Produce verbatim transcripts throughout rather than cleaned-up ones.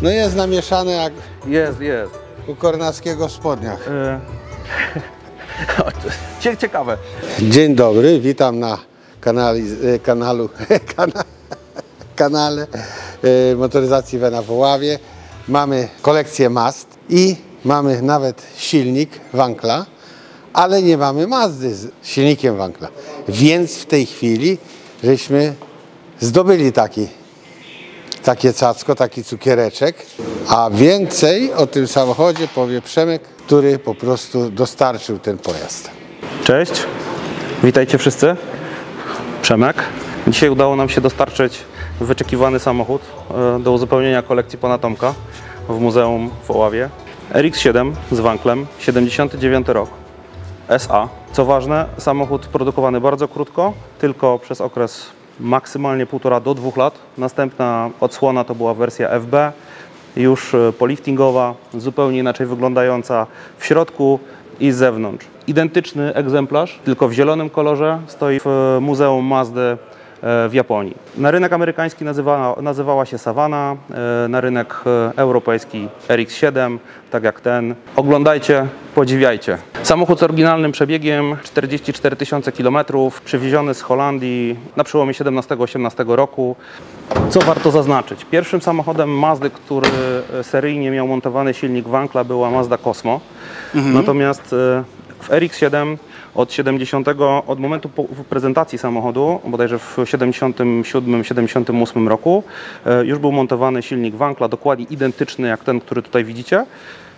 No jest namieszane jak Jest, jest. u Kornackiego w spodniach. Yy... Ciekawe. Dzień dobry, witam na kanali, kanalu, kana, kanale e, motoryzacji Wena w Oławie. Mamy kolekcję Mazd i mamy nawet silnik Wankla, ale nie mamy Mazdy z silnikiem Wankla. Więc w tej chwili żeśmy zdobyli taki, takie cacko, taki cukiereczek, a więcej o tym samochodzie powie Przemek, który po prostu dostarczył ten pojazd. Cześć, witajcie wszyscy. Przemek. Dzisiaj udało nam się dostarczyć wyczekiwany samochód do uzupełnienia kolekcji pana Tomka w Muzeum w Oławie. R X siedem z Wanklem, siedemdziesiąty dziewiąty rok, S A. Co ważne, samochód produkowany bardzo krótko, tylko przez okres maksymalnie półtora do dwóch lat. Następna odsłona to była wersja F B, już poliftingowa, zupełnie inaczej wyglądająca w środku i z zewnątrz. Identyczny egzemplarz, tylko w zielonym kolorze, stoi w Muzeum Mazdy w Japonii. Na rynek amerykański nazywała, nazywała się Savana, na rynek europejski R X siedem, tak jak ten. Oglądajcie, podziwiajcie. Samochód z oryginalnym przebiegiem czterdzieści cztery tysiące kilometrów, przywieziony z Holandii na przełomie siedemnastego osiemnastego roku. Co warto zaznaczyć? Pierwszym samochodem Mazdy, który seryjnie miał montowany silnik Wankla, była Mazda Cosmo. Mhm. Natomiast w R X siedem od siedemdziesiątego, od momentu prezentacji samochodu, bodajże w siedemdziesiątym siódmym siedemdziesiątym ósmym roku, już był montowany silnik Wankla, dokładnie identyczny jak ten, który tutaj widzicie.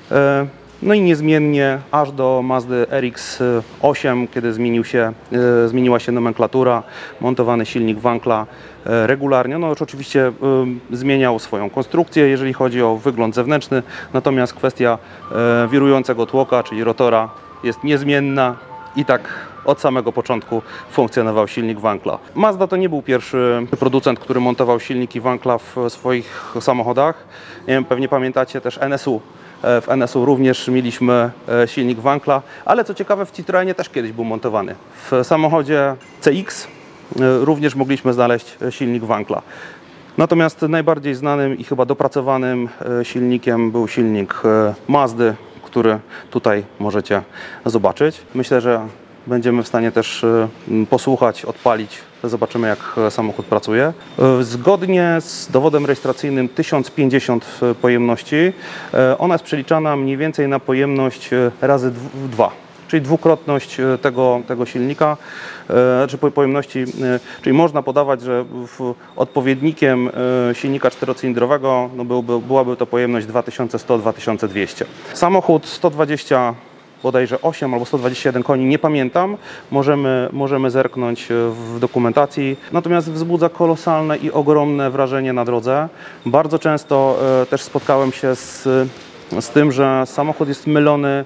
No i niezmiennie aż do Mazdy R X osiem, kiedy zmienił się, zmieniła się nomenklatura, montowany silnik Wankla regularnie. No już oczywiście zmieniał swoją konstrukcję, jeżeli chodzi o wygląd zewnętrzny, natomiast kwestia wirującego tłoka, czyli rotora, jest niezmienna i tak od samego początku funkcjonował silnik Wankla. Mazda to nie był pierwszy producent, który montował silniki Wankla w swoich samochodach. Nie wiem, pewnie pamiętacie też N S U. W N S U również mieliśmy silnik Wankla, ale co ciekawe, w Citroenie też kiedyś był montowany. W samochodzie C X również mogliśmy znaleźć silnik Wankla. Natomiast najbardziej znanym i chyba dopracowanym silnikiem był silnik Mazdy, który tutaj możecie zobaczyć. Myślę, że będziemy w stanie też posłuchać, odpalić. Zobaczymy, jak samochód pracuje. Zgodnie z dowodem rejestracyjnym tysiąc pięćdziesiąt pojemności, ona jest przeliczana mniej więcej na pojemność razy dwa. Czyli dwukrotność tego, tego silnika, czy pojemności, czyli można podawać, że odpowiednikiem silnika czterocylindrowego no byłby, byłaby to pojemność dwa tysiące sto do dwa tysiące dwieście. Samochód sto dwadzieścia bodajże osiem albo sto dwadzieścia jeden koni, nie pamiętam, możemy, możemy zerknąć w dokumentacji. Natomiast wzbudza kolosalne i ogromne wrażenie na drodze. Bardzo często też spotkałem się z z tym, że samochód jest mylony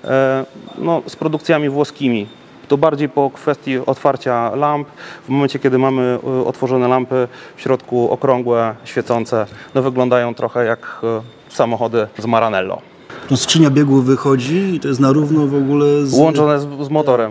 no, z produkcjami włoskimi. To bardziej po kwestii otwarcia lamp. W momencie, kiedy mamy otworzone lampy, w środku okrągłe, świecące, no, wyglądają trochę jak samochody z Maranello. To skrzynia biegów wychodzi i to jest na równo w ogóle z... Łączone z, z motorem.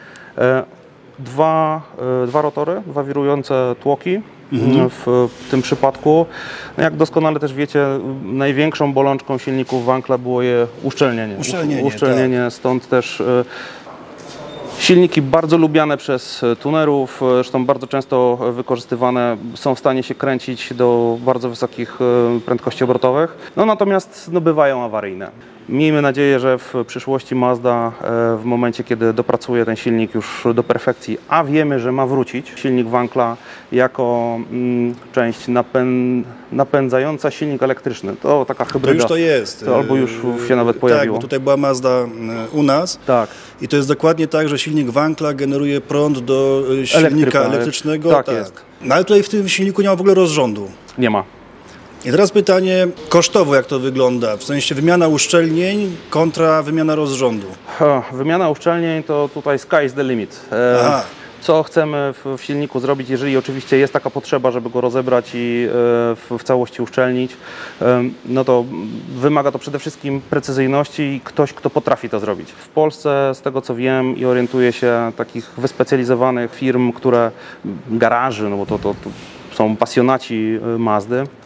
Dwa, dwa rotory, dwa wirujące tłoki. Mhm. W tym przypadku, no jak doskonale też wiecie, największą bolączką silników Wankla było je uszczelnienie. Uszczelnienie, uszczelnienie tak. Stąd też silniki bardzo lubiane przez tunerów, zresztą bardzo często wykorzystywane, są w stanie się kręcić do bardzo wysokich prędkości obrotowych, no natomiast no, bywają awaryjne. Miejmy nadzieję, że w przyszłości Mazda w momencie, kiedy dopracuje ten silnik już do perfekcji, a wiemy, że ma wrócić silnik Wankla jako mm, część napę napędzająca silnik elektryczny. To taka hybryda. To już to jest. To albo już się nawet pojawiło. Tak, bo tutaj była Mazda u nas. Tak. I to jest dokładnie tak, że silnik Wankla generuje prąd do silnika Elektryka, elektrycznego. Tak, tak jest. No ale tutaj w tym silniku nie ma w ogóle rozrządu. Nie ma. I teraz pytanie kosztowo, jak to wygląda? W sensie wymiana uszczelnień kontra wymiana rozrządu. Ha, wymiana uszczelnień to tutaj sky is the limit. E, Aha. Co chcemy w, w silniku zrobić, jeżeli oczywiście jest taka potrzeba, żeby go rozebrać i e, w, w całości uszczelnić, e, no to wymaga to przede wszystkim precyzyjności i ktoś, kto potrafi to zrobić. W Polsce, z tego co wiem i orientuję się, takich wyspecjalizowanych firm, które garaży, no bo to, to, to są pasjonaci Mazdy,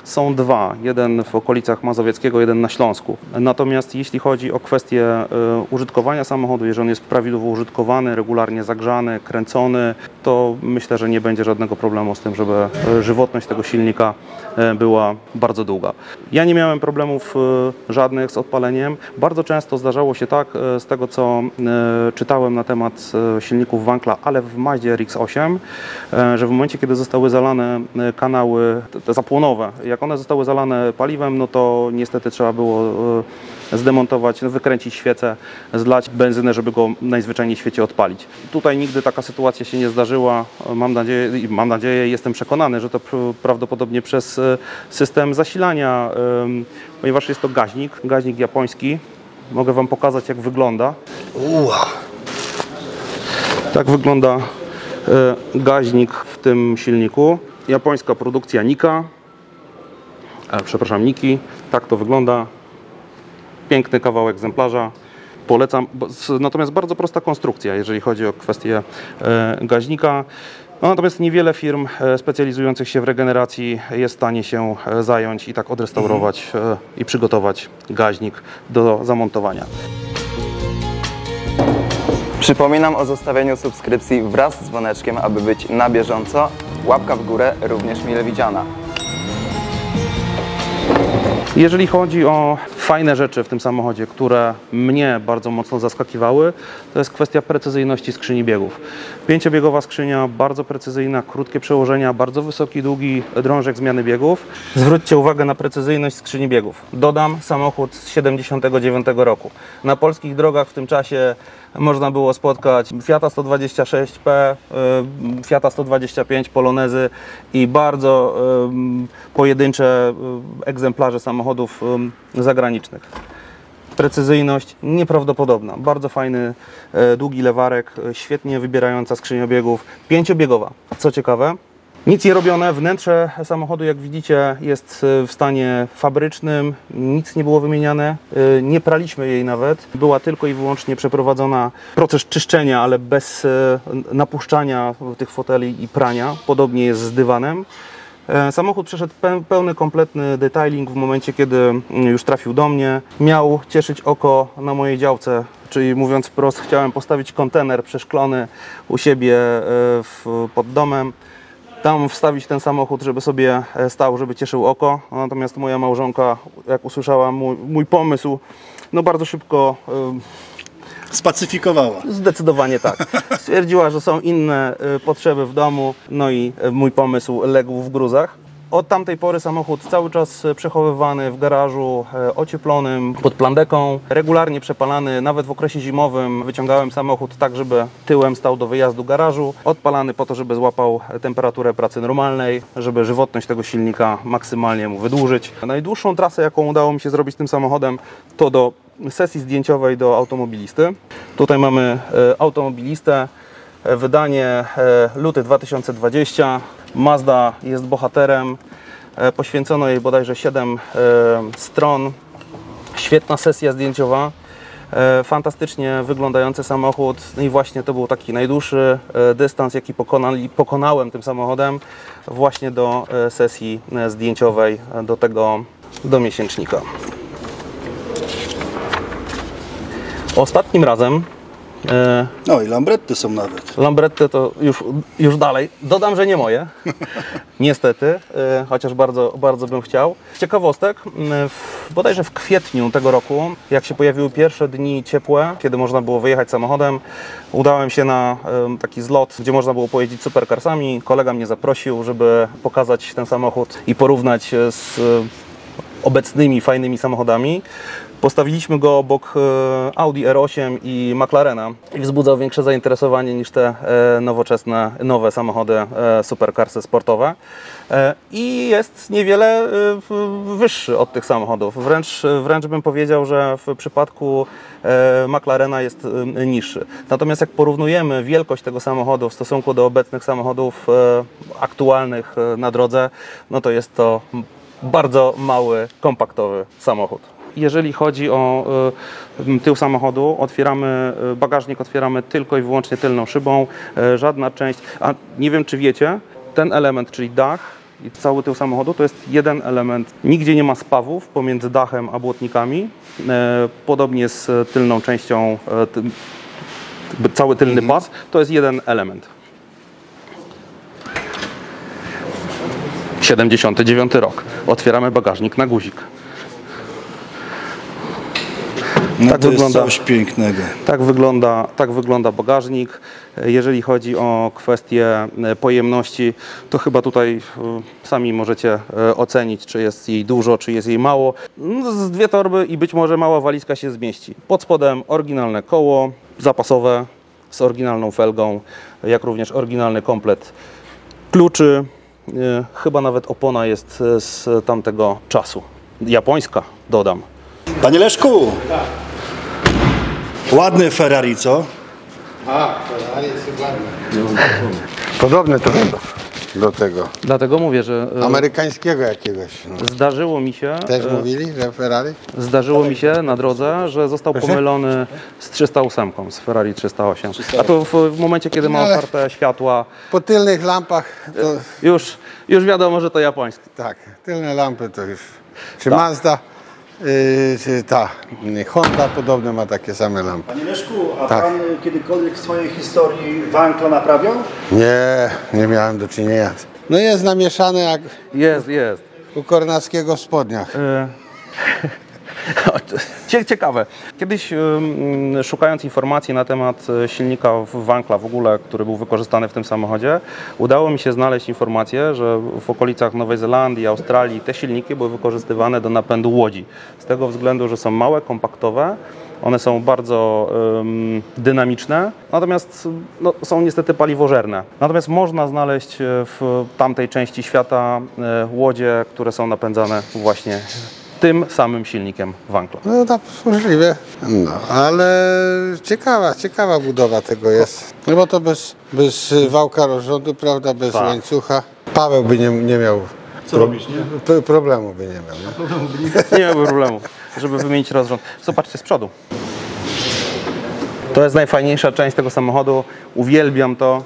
są dwa. Jeden w okolicach Mazowieckiego, jeden na Śląsku. Natomiast jeśli chodzi o kwestię użytkowania samochodu, jeżeli on jest prawidłowo użytkowany, regularnie zagrzany, kręcony, to myślę, że nie będzie żadnego problemu z tym, żeby żywotność tego silnika była bardzo długa. Ja nie miałem problemów żadnych z odpaleniem. Bardzo często zdarzało się tak, z tego co czytałem na temat silników Wankla, ale w Mazdzie R X osiem, że w momencie, kiedy zostały zalane kanały te zapłonowe, jak one zostały zalane paliwem, no to niestety trzeba było zdemontować, wykręcić świecę, zlać benzynę, żeby go najzwyczajniej w świecie odpalić. Tutaj nigdy taka sytuacja się nie zdarzyła. Mam nadzieję, mam nadzieję, jestem przekonany, że to prawdopodobnie przez system zasilania, ponieważ jest to gaźnik, gaźnik japoński. Mogę Wam pokazać, jak wygląda. Uła. Tak wygląda gaźnik w tym silniku. Japońska produkcja Nika. E, przepraszam, Niki. Tak to wygląda. Piękny kawał egzemplarza. Polecam. Natomiast bardzo prosta konstrukcja, jeżeli chodzi o kwestię e, gaźnika. No, natomiast niewiele firm e, specjalizujących się w regeneracji jest w stanie się e, zająć i tak odrestaurować e, i przygotować gaźnik do zamontowania. Przypominam o zostawieniu subskrypcji wraz z dzwoneczkiem, aby być na bieżąco. Łapka w górę również mile widziana. Jeżeli chodzi o fajne rzeczy w tym samochodzie, które mnie bardzo mocno zaskakiwały, to jest kwestia precyzyjności skrzyni biegów. Pięciobiegowa skrzynia, bardzo precyzyjna, krótkie przełożenia, bardzo wysoki, długi drążek zmiany biegów. Zwróćcie uwagę na precyzyjność skrzyni biegów. Dodam, samochód z siedemdziesiątego dziewiątego roku. Na polskich drogach w tym czasie można było spotkać Fiata sto dwadzieścia sześć P, Fiata sto dwadzieścia pięć, Polonezy i bardzo pojedyncze egzemplarze samochodów zagranicznych. Precyzyjność nieprawdopodobna, bardzo fajny, długi lewarek, świetnie wybierająca skrzynia biegów, pięciobiegowa. Co ciekawe, nic nie robione, wnętrze samochodu, jak widzicie, jest w stanie fabrycznym, nic nie było wymieniane, nie praliśmy jej nawet. Była tylko i wyłącznie przeprowadzona proces czyszczenia, ale bez napuszczania tych foteli i prania. Podobnie jest z dywanem. Samochód przeszedł pełny, kompletny detailing w momencie, kiedy już trafił do mnie. Miał cieszyć oko na mojej działce, czyli mówiąc wprost, chciałem postawić kontener przeszklony u siebie w, pod domem. Tam wstawić ten samochód, żeby sobie stał, żeby cieszył oko. Natomiast moja małżonka, jak usłyszała mój, mój pomysł, no bardzo szybko spacyfikowała. Zdecydowanie tak. Stwierdziła, że są inne potrzeby w domu, no i mój pomysł legł w gruzach. Od tamtej pory samochód cały czas przechowywany w garażu ocieplonym, pod plandeką, regularnie przepalany, nawet w okresie zimowym wyciągałem samochód tak, żeby tyłem stał do wyjazdu garażu, odpalany po to, żeby złapał temperaturę pracy normalnej, żeby żywotność tego silnika maksymalnie mu wydłużyć. Najdłuższą trasę, jaką udało mi się zrobić tym samochodem, to do sesji zdjęciowej do automobilisty. Tutaj mamy automobilistę, wydanie luty dwa tysiące dwudziesty. Mazda jest bohaterem. Poświęcono jej bodajże siedem stron. Świetna sesja zdjęciowa. Fantastycznie wyglądający samochód. I właśnie to był taki najdłuższy dystans, jaki pokonali, pokonałem tym samochodem właśnie do sesji zdjęciowej, do tego do miesięcznika. Ostatnim razem No i Lambretty są nawet. Lambretty to już, już dalej. Dodam, że nie moje. Niestety, chociaż bardzo, bardzo bym chciał. Ciekawostek, w, bodajże w kwietniu tego roku, jak się pojawiły pierwsze dni ciepłe, kiedy można było wyjechać samochodem, udałem się na taki zlot, gdzie można było pojeździć supercarsami. Kolega mnie zaprosił, żeby pokazać ten samochód i porównać z obecnymi fajnymi samochodami. Postawiliśmy go obok Audi R osiem i McLarena i wzbudzał większe zainteresowanie niż te nowoczesne, nowe samochody supercarsy sportowe. I jest niewiele wyższy od tych samochodów. Wręcz, wręcz bym powiedział, że w przypadku McLarena jest niższy. Natomiast jak porównujemy wielkość tego samochodu w stosunku do obecnych samochodów aktualnych na drodze, no to jest to bardzo mały, kompaktowy samochód. Jeżeli chodzi o y, tył samochodu, otwieramy bagażnik, otwieramy tylko i wyłącznie tylną szybą, y, żadna część, a nie wiem czy wiecie, ten element, czyli dach, i cały tył samochodu to jest jeden element. Nigdzie nie ma spawów pomiędzy dachem a błotnikami. E, podobnie z tylną częścią, e, ty, cały tylny pas, to jest jeden element. siedemdziesiąty dziewiąty rok. Otwieramy bagażnik na guzik. No Tak to wygląda, jest coś pięknego. tak, wygląda, tak wygląda bagażnik. Jeżeli chodzi o kwestię pojemności, to chyba tutaj sami możecie ocenić, czy jest jej dużo, czy jest jej mało. Z dwie torby i być może mała walizka się zmieści. Pod spodem oryginalne koło zapasowe z oryginalną felgą, jak również oryginalny komplet kluczy. Chyba nawet opona jest z tamtego czasu. Japońska, dodam. Panie Leszku! Ładny Ferrari, co? A, Ferrari jest ładne. Podobne to do, do tego Dlatego mówię, że amerykańskiego jakiegoś. No. zdarzyło mi się, Też mówili, że Ferrari? zdarzyło mi się na drodze, że został pomylony z trzysta osiem, z Ferrari trzysta osiem. A to w, w momencie, kiedy ma Ale- otwarte światła, Po tylnych lampach to już, już wiadomo, że to japońskie. tak, tylne lampy to już. Czy Mazda, yy, czy ta yy, Honda podobne ma takie same lampy. Panie Leszku, a Tak. pan kiedykolwiek w swojej historii wankla naprawiał? Nie, nie miałem do czynienia. No jest namieszane jak Jest, jest. u Kornackiego w spodniach. E, Cie- Ciekawe. Kiedyś ym, szukając informacji na temat e, silnika w Wankla w ogóle, który był wykorzystany w tym samochodzie, udało mi się znaleźć informację, że w okolicach Nowej Zelandii, Australii te silniki były wykorzystywane do napędu łodzi. Z tego względu, że są małe, kompaktowe, one są bardzo ym, dynamiczne, natomiast no, są niestety paliwożerne. Natomiast można znaleźć w tamtej części świata e, łodzie, które są napędzane właśnie tym samym silnikiem Wankla. No tak możliwe. No, ale ciekawa, ciekawa budowa tego jest. No bo to bez, bez wałka rozrządu, prawda, bez Tak. łańcucha. Paweł by nie, nie miał Co robić, nie? pro- problemu by nie miał. Nie? Nie ma problemu, żeby wymienić rozrząd. Zobaczcie z przodu. To jest najfajniejsza część tego samochodu. Uwielbiam to,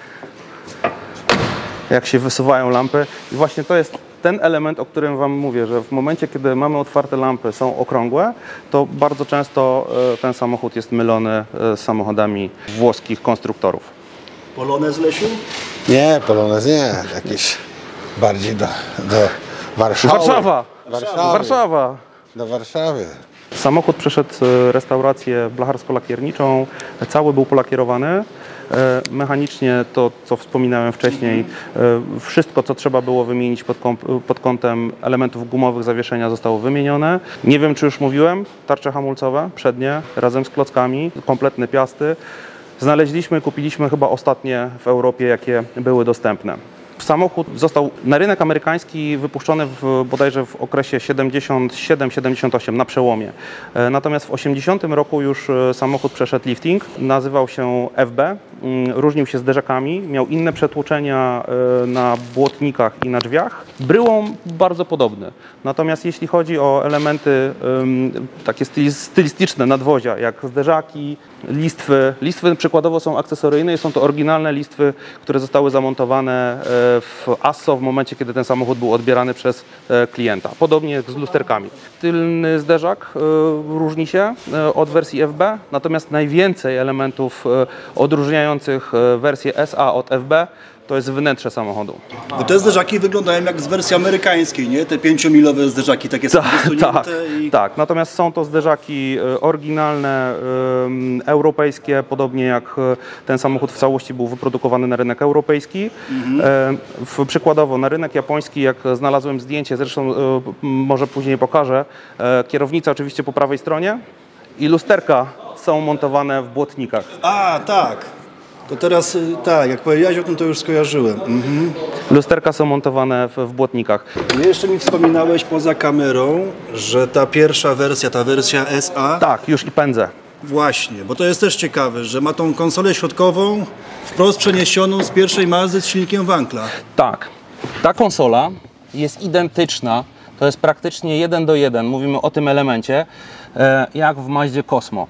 jak się wysuwają lampy. I właśnie to jest ten element, o którym Wam mówię, że w momencie, kiedy mamy otwarte lampy, są okrągłe, to bardzo często e, ten samochód jest mylony e, z samochodami włoskich konstruktorów. Polonez, Lesiu? Nie, Polonez nie, jakieś bardziej do, do Warszawy. Warszawa! Warszawy. Warszawa! Do Warszawy. Samochód przeszedł e, restaurację blacharsko-lakierniczą, cały był polakierowany. E, Mechanicznie to, co wspominałem wcześniej, e, wszystko, co trzeba było wymienić pod, kąp- pod kątem elementów gumowych zawieszenia, zostało wymienione. Nie wiem, czy już mówiłem, tarcze hamulcowe przednie razem z klockami, kompletne piasty. Znaleźliśmy, kupiliśmy chyba ostatnie w Europie, jakie były dostępne. Samochód został na rynek amerykański wypuszczony w, bodajże w okresie siedemdziesiąt siedem siedemdziesiąt osiem, na przełomie. E, Natomiast w osiemdziesiątym roku już e, samochód przeszedł lifting, nazywał się F B, mm, różnił się zderzakami, miał inne przetłoczenia e, na błotnikach i na drzwiach. Bryłą bardzo podobny. Natomiast jeśli chodzi o elementy em, takie styli- stylistyczne nadwozia, jak zderzaki, listwy. Listwy przykładowo są akcesoryjne i są to oryginalne listwy, które zostały zamontowane e, w Asso w momencie, kiedy ten samochód był odbierany przez e, klienta. Podobnie jak z lusterkami. Tylny zderzak e, różni się e, od wersji F B, natomiast najwięcej elementów e, odróżniających e, wersję S A od F B to jest wnętrze samochodu. Bo te zderzaki wyglądają jak z wersji amerykańskiej, nie? Te pięciomilowe zderzaki, takie Tak, wysunięte tak, i... tak. Natomiast są to zderzaki e, oryginalne, em, europejskie, podobnie jak e, ten samochód w całości był wyprodukowany na rynek europejski. E, w, przykładowo na rynek japoński, jak znalazłem zdjęcie, zresztą e, m, może później pokażę, e, kierownica oczywiście po prawej stronie i lusterka są montowane w błotnikach. A, tak. To teraz, y, tak, jak powiedziałeś o tym, to już skojarzyłem. Mhm. Lusterka są montowane w, w błotnikach. No jeszcze mi wspominałeś poza kamerą, że ta pierwsza wersja, ta wersja S A, Tak, już i pędzę. właśnie, bo to jest też ciekawe, że ma tą konsolę środkową wprost przeniesioną z pierwszej Mazdy z silnikiem Wankla. Tak. Ta konsola jest identyczna, to jest praktycznie jeden do jeden, mówimy o tym elemencie, e, jak w Mazdzie Cosmo.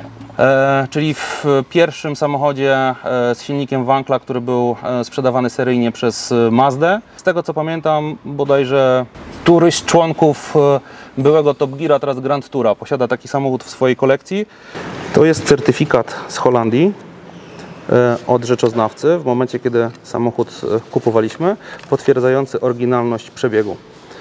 E, czyli w pierwszym samochodzie e, z silnikiem Wankla, który był e, sprzedawany seryjnie przez e, Mazdę. Z tego co pamiętam, bodajże któryś z członków byłego Top Geara, teraz Grand Toura, posiada taki samochód w swojej kolekcji. To jest certyfikat z Holandii od rzeczoznawcy w momencie, kiedy samochód kupowaliśmy, potwierdzający oryginalność przebiegu.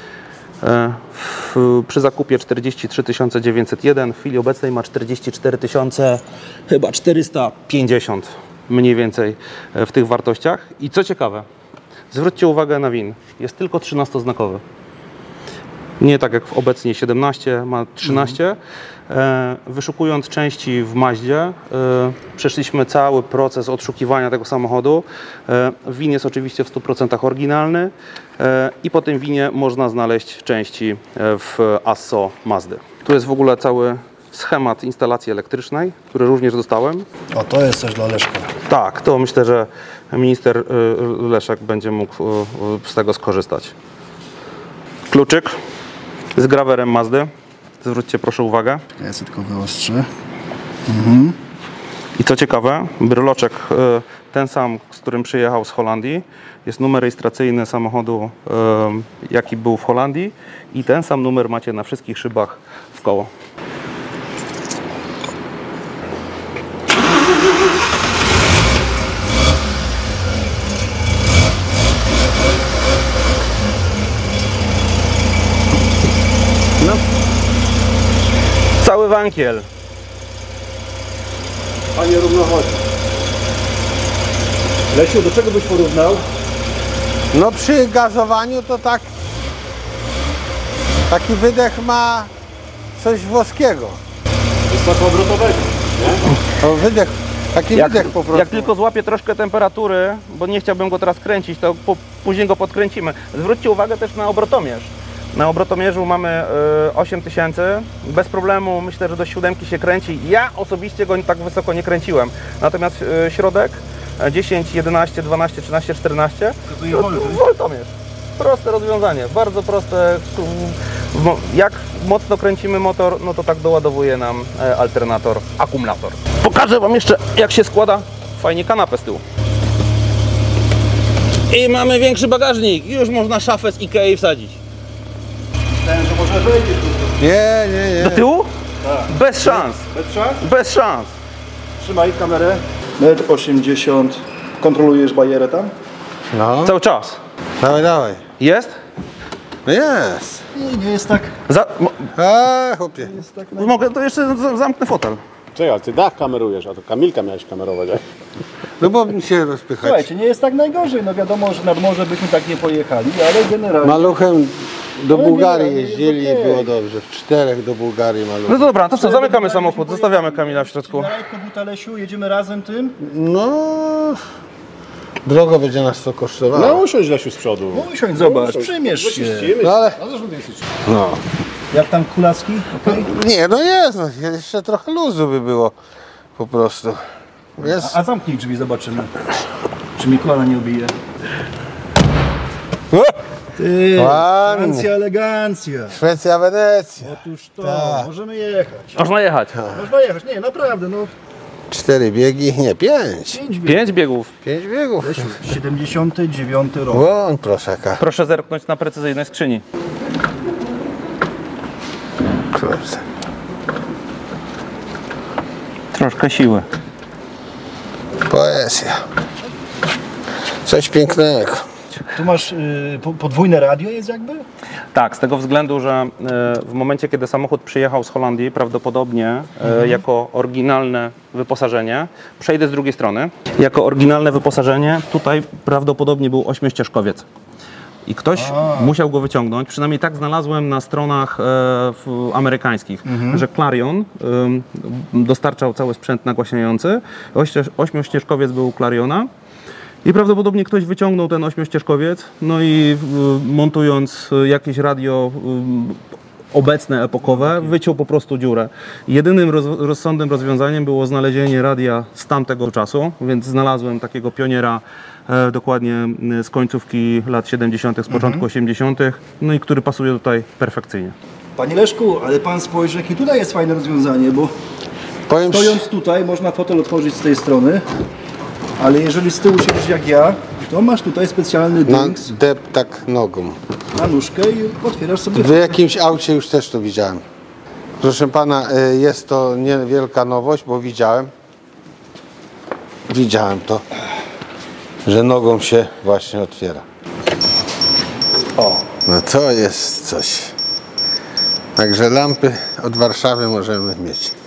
W, przy zakupie czterdzieści trzy tysiące dziewięćset jeden, w chwili obecnej ma czterdzieści cztery tysiące chyba czterysta pięćdziesiąt mniej więcej w tych wartościach. I co ciekawe, zwróćcie uwagę na V I N, jest tylko trzynastoznakowy. Nie tak jak obecnie siedemnaście, ma trzynaście. E, wyszukując części w Mazdzie, e, przeszliśmy cały proces odszukiwania tego samochodu. E, V I N jest oczywiście w stu procentach oryginalny e, i po tym V I N-ie można znaleźć części w Asso Mazdy. Tu jest w ogóle cały schemat instalacji elektrycznej, który również dostałem. O, to jest coś dla Leszka. Tak, to myślę, że minister y, Leszek będzie mógł y, y, z tego skorzystać. Kluczyk z grawerem Mazdy. Zwróćcie proszę uwagę. Ja sobie tylko wyostrzę. Mhm. I co ciekawe, bryloczek y, ten sam, z którym przyjechał z Holandii. Jest numer rejestracyjny samochodu, y, jaki był w Holandii. I ten sam numer macie na wszystkich szybach w koło. No. Cały wankiel. Panie równochodzi. Lesiu, do czego byś porównał? No przy gazowaniu to tak, taki wydech ma coś włoskiego. Wysokoobrotowego, nie? O, wydech, taki Jak, wydech po prostu. jak tylko złapię troszkę temperatury, bo nie chciałbym go teraz kręcić, to po, później go podkręcimy. Zwróćcie uwagę też na obrotomierz. Na obrotomierzu mamy y, osiem tysięcy. Bez problemu myślę, że do siódemki się kręci. Ja osobiście go tak wysoko nie kręciłem. Natomiast y, środek dziesięć, jedenaście, dwanaście, trzynaście, czternaście. To, to woltomierz. Proste rozwiązanie, bardzo proste. Jak mocno kręcimy motor, no to tak doładowuje nam alternator, akumulator. Pokażę Wam jeszcze, jak się składa fajnie kanapę z tyłu. I mamy większy bagażnik. Już można szafę z Ikei wsadzić. Myślałem, że może wejdzie tu. Nie, nie, nie. Do tyłu? Tak. Bez szans. Bez szans? Bez szans. Trzymaj kamerę. metr osiemdziesiąt. Kontrolujesz bajerę tam? No, Cały czas. dawaj, dawaj. Jest? No jest. Nie, nie jest tak. Za, mo, A, chłopie. Jest tak mogę, to jeszcze z- zamknę fotel. Czekaj, ale ty dach kamerujesz, a to Kamilka miałeś kamerować. jak? No bo mi się rozpychać. Słuchajcie, nie jest tak najgorzej. No wiadomo, że nad morze byśmy tak nie pojechali, ale generalnie... Maluchem do No Bułgarii nie, nie, jeździli jest i okej. było dobrze. W czterech do Bułgarii No maluchem. to dobra, to co, zamykamy samochód, zostawiamy Kamila w środku. Na lekko buta, Lesiu, jedziemy razem tym. No, drogo będzie nas to kosztowało. No usiądź Lesiu z przodu. No usiądź, zobacz, przymierz się. No ale, no. Jak tam kulaski? Okay. Nie, no jest, no, jeszcze trochę luzu by było po prostu. Jest. A, a zamknij drzwi, zobaczymy. Czy mi kolana nie ubije. Ty, Ładnie. Francja, elegancja. Szwecja, Wenecja. Otóż to, Tak. możemy jechać. Można jechać. Można jechać, nie, naprawdę, no. Cztery biegi, nie, pięć. Pięć biegów. Pięć biegów. Pięć biegów. siedemdziesiąty dziewiąty rok. Łoń, proszę, jaka. Proszę zerknąć na precyzyjnej skrzyni. Kurde. Troszkę siły. Poezja. Coś pięknego. Tu masz y, po- podwójne radio jest jakby? Tak, z tego względu, że e, w momencie, kiedy samochód przyjechał z Holandii, prawdopodobnie e, jako oryginalne wyposażenie, przejdę z drugiej strony, jako oryginalne wyposażenie tutaj prawdopodobnie był ośmiościeżkowiec. I ktoś musiał go wyciągnąć, przynajmniej tak znalazłem na stronach e, w, amerykańskich, że Clarion em, dostarczał cały sprzęt nagłaśniający, ośmioścież- ośmiościeżkowiec był Clariona. I prawdopodobnie ktoś wyciągnął ten ośmiościeżkowiec, no i y, montując y, jakieś radio y, obecne, epokowe, wyciął po prostu dziurę. Jedynym roz, rozsądnym rozwiązaniem było znalezienie radia z tamtego czasu, więc znalazłem takiego pioniera e, dokładnie y, z końcówki lat siedemdziesiątych, z początku osiemdziesiątych, no i który pasuje tutaj perfekcyjnie. Panie Leszku, ale pan spojrzy, jakie tutaj jest fajne rozwiązanie, bo Powiem stojąc tutaj można fotel otworzyć z tej strony, ale jeżeli z tyłu siedzisz jak ja, To masz tutaj specjalny Na dynks dep tak nogą. na nóżkę i otwierasz sobie. W jakimś aucie już też to widziałem. Proszę pana, y, jest to niewielka nowość, bo widziałem. Widziałem to, że nogą się właśnie otwiera. O, No to jest coś. Także lampy od Warszawy możemy mieć.